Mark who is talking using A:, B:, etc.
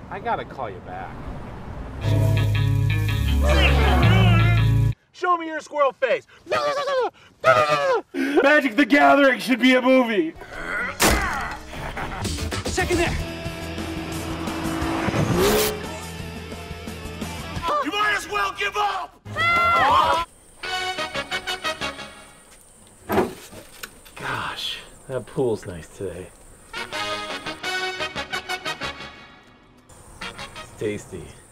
A: I gotta call you back. Show me your squirrel face.
B: Magic the Gathering should be a movie.
C: Second there.
B: You might as well give up.
A: Gosh, that pool's nice today. It's tasty.